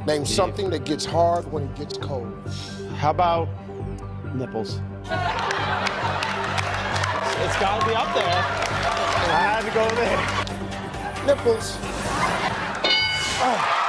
Name something that gets hard when it gets cold. How about nipples? It's got to be up there. I had to go there. Nipples. Oh.